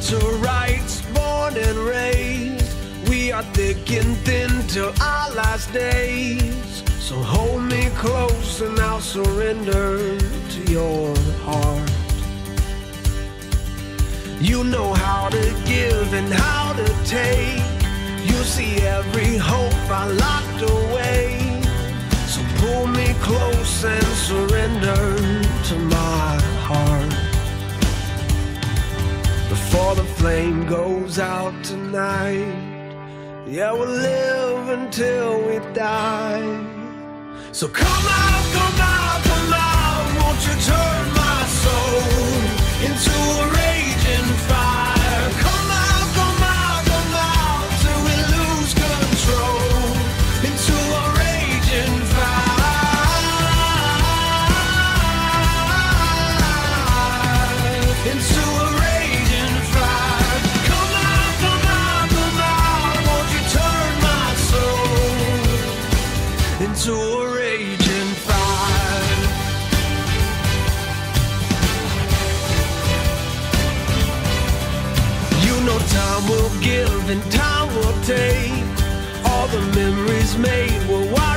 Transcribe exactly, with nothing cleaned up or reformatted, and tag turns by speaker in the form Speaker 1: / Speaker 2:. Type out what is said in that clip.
Speaker 1: to rights, born and raised. We are thick and thin till our last days. So hold me close and I'll surrender to your heart. You know how to give and how to take. You see every hope I locked away. So pull me close and surrender to my heart. Before the flame goes out tonight, yeah, we'll live until we die. So come out, come out, come out. Won't you turn my soul into a raging fire? Come out, come out, come out till we lose control into a raging fire. Into a raging fire. Come out, come out, come out. Won't you turn my soul into a raging fire? You know time will give and time will take. All the memories made will wipe